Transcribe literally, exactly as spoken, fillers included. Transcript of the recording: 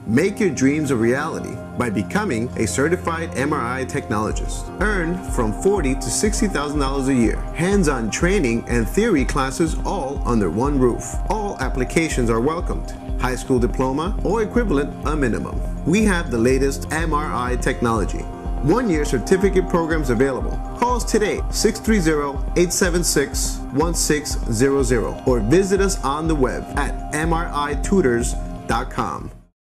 Make your dreams a reality by becoming a certified M R I technologist. Earn from forty thousand to sixty thousand dollars a year. Hands-on training and theory classes all under one roof. All applications are welcomed. High school diploma or equivalent a minimum. We have the latest M R I technology. One-year certificate programs available. Call us today, six three zero, eight seven six, one six zero zero, or visit us on the web at M R I tutors dot com.